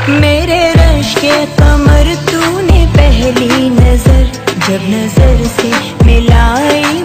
मेरे रश के कमर तूने पहली नजर जब नजर से मिलाई